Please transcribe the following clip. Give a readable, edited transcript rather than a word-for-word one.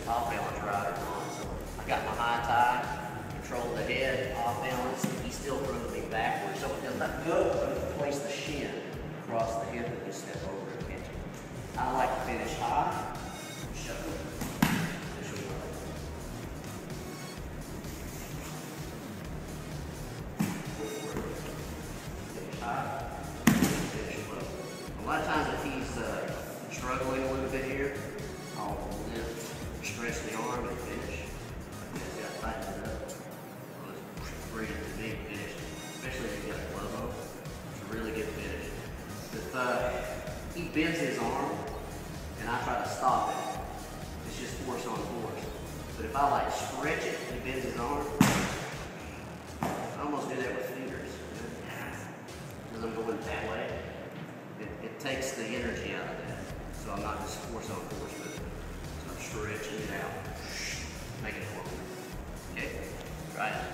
off balance rider on. So I got my high tie, control the head, off balance. He's still throwing me backwards, so it does not go. But place the shin across the hip and just step over and catch it. I like to finish high, shove it. A lot of times if he's struggling a little bit here, I'll lift, stretch the arm and finish. Just got to tighten it up. Let's bring it to big finish, especially if you got a glove on. It's a really good finish. If he bends his arm and I try to stop it, it's just force on force. But if I like stretch it and he bends his arm, I almost do that with fingers. Because I'm going that way. It takes the energy out of that. So I'm not just force on force with it. So I'm stretching it out. Make it forward. Okay? Right.